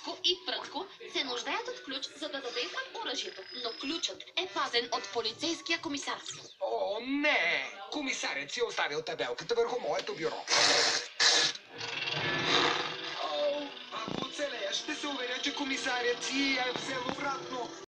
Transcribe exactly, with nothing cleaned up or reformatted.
Цецко и Пръцко се нуждаят от ключ, за да задействат оръжието, но ключът е пазен от полицейския комисар. О, не! Комисарят си е оставил табелката върху моето бюро. О, ако оцелея, ще се уверя, че комисарят си е взел обратно.